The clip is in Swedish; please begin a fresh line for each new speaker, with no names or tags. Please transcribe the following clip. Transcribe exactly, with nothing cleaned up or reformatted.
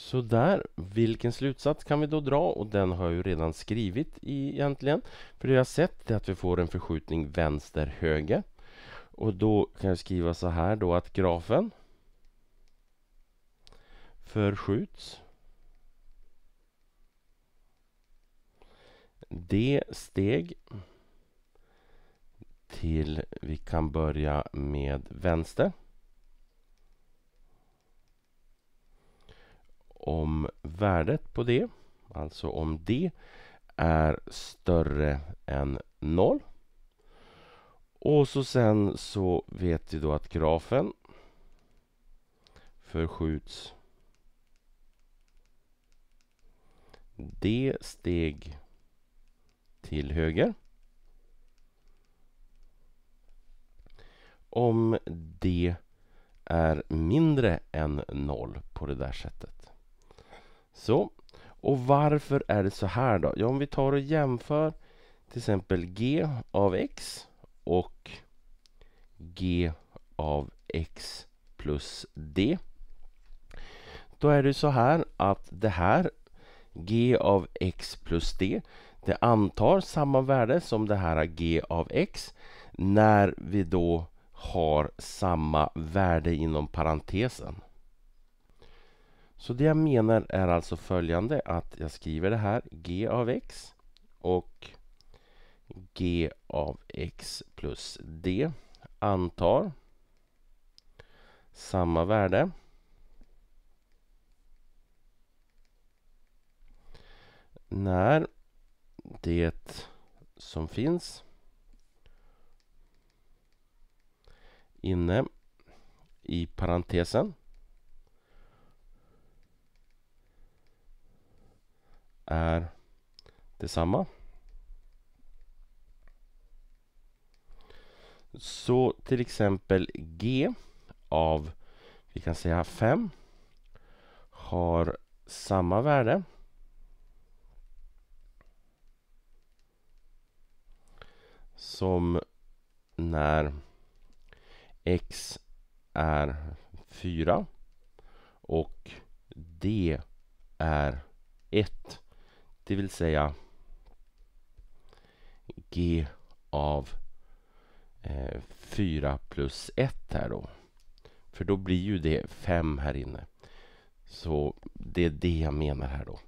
Så där, vilken slutsats kan vi då dra? Och den har jag ju redan skrivit i, egentligen. För det jag har sett är att vi får en förskjutning vänster-höger. Och då kan jag skriva så här då att grafen förskjuts D steg till, vi kan börja med vänster. Om värdet på det, alltså om D är större än noll. Och så sen så vet vi då att grafen förskjuts D steg till höger om D är mindre än noll på det där sättet. Så, och varför är det så här då? Ja, om vi tar och jämför till exempel G av X och G av X plus D. Då är det så här att det här G av X plus D, det antar samma värde som det här G av X när vi då har samma värde inom parentesen. Så det jag menar är alltså följande, att jag skriver det här G av X och G av X plus D antar samma värde när det som finns inne i parentesen är detsamma. Så till exempel G av, vi kan säga fem, har samma värde som när X är fyra och D är ett. Det vill säga G av eh, fyra plus ett här då. För då blir ju det fem här inne. Så det är det jag menar här då.